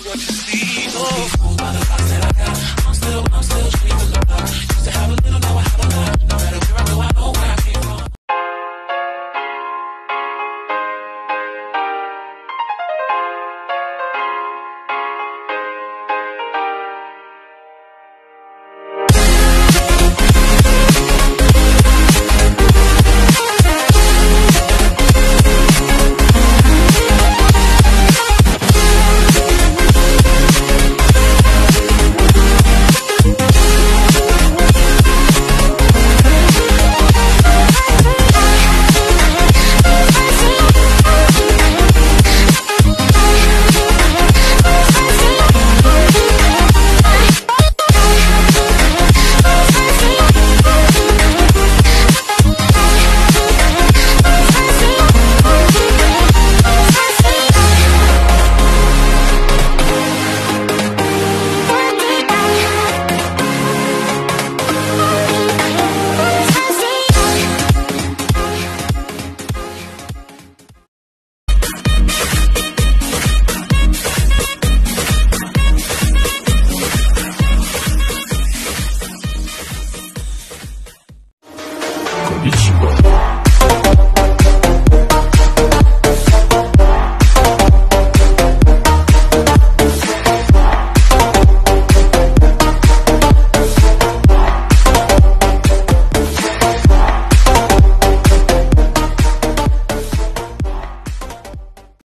what you see. Oh, fooled by the thoughts that I got. I'm still dreaming about. Used to have a little, now I have a lot. No matter where